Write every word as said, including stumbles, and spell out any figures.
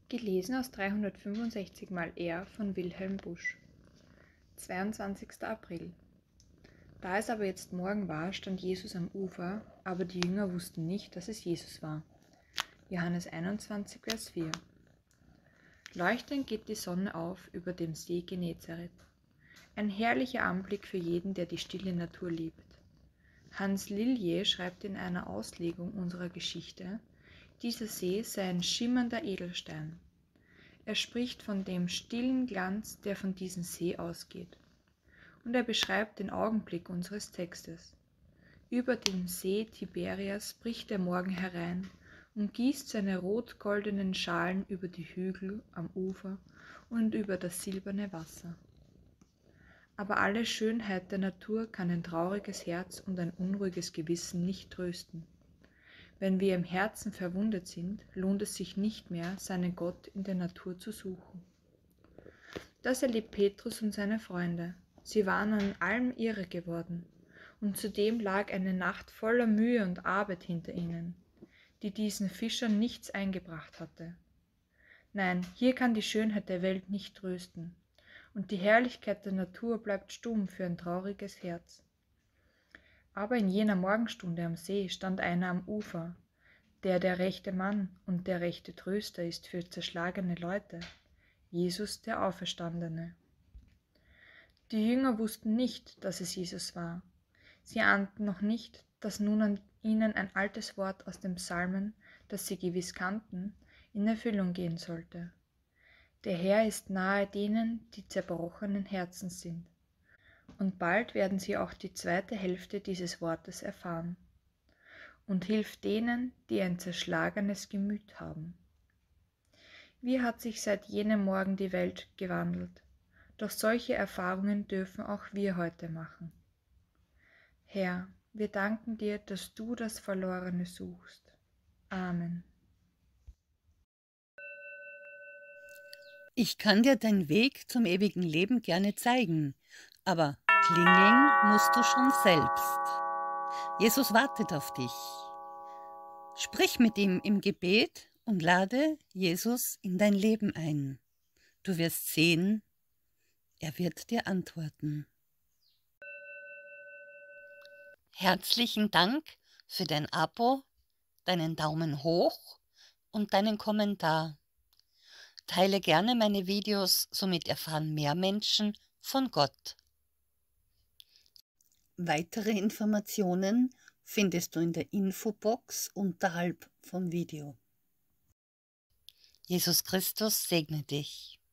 Gelesen aus dreihundertfünfundsechzig mal R von Wilhelm Busch. zweiundzwanzigster April. Da es aber jetzt Morgen war, stand Jesus am Ufer, aber die Jünger wussten nicht, dass es Jesus war. Johannes einundzwanzig, Vers vier. Leuchtend geht die Sonne auf über dem See Genezareth. Ein herrlicher Anblick für jeden, der die stille Natur liebt. Hans Lilje schreibt in einer Auslegung unserer Geschichte, dieser See sei ein schimmernder Edelstein. Er spricht von dem stillen Glanz, der von diesem See ausgeht. Und er beschreibt den Augenblick unseres Textes. Über dem See Tiberias bricht der Morgen herein und gießt seine rot-goldenen Schalen über die Hügel am Ufer und über das silberne Wasser. Aber alle Schönheit der Natur kann ein trauriges Herz und ein unruhiges Gewissen nicht trösten. Wenn wir im Herzen verwundet sind, lohnt es sich nicht mehr, seinen Gott in der Natur zu suchen. Das erlebt Petrus und seine Freunde. Sie waren an allem irre geworden, und zudem lag eine Nacht voller Mühe und Arbeit hinter ihnen, die diesen Fischern nichts eingebracht hatte. Nein, hier kann die Schönheit der Welt nicht trösten, und die Herrlichkeit der Natur bleibt stumm für ein trauriges Herz. Aber in jener Morgenstunde am See stand einer am Ufer, der der rechte Mann und der rechte Tröster ist für zerschlagene Leute, Jesus der Auferstandene. Die Jünger wussten nicht, dass es Jesus war. Sie ahnten noch nicht, dass nun an ihnen ein altes Wort aus dem Psalmen, das sie gewiss kannten, in Erfüllung gehen sollte. Der Herr ist nahe denen, die zerbrochenen Herzens sind. Und bald werden sie auch die zweite Hälfte dieses Wortes erfahren. Und hilft denen, die ein zerschlagenes Gemüt haben. Wie hat sich seit jenem Morgen die Welt gewandelt? Doch solche Erfahrungen dürfen auch wir heute machen. Herr, wir danken dir, dass du das Verlorene suchst. Amen. Ich kann dir den Weg zum ewigen Leben gerne zeigen, aber klingeln musst du schon selbst. Jesus wartet auf dich. Sprich mit ihm im Gebet und lade Jesus in dein Leben ein. Du wirst sehen, er wird dir antworten. Herzlichen Dank für dein Abo, deinen Daumen hoch und deinen Kommentar. Teile gerne meine Videos, somit erfahren mehr Menschen von Gott. Weitere Informationen findest du in der Infobox unterhalb vom Video. Jesus Christus segne dich.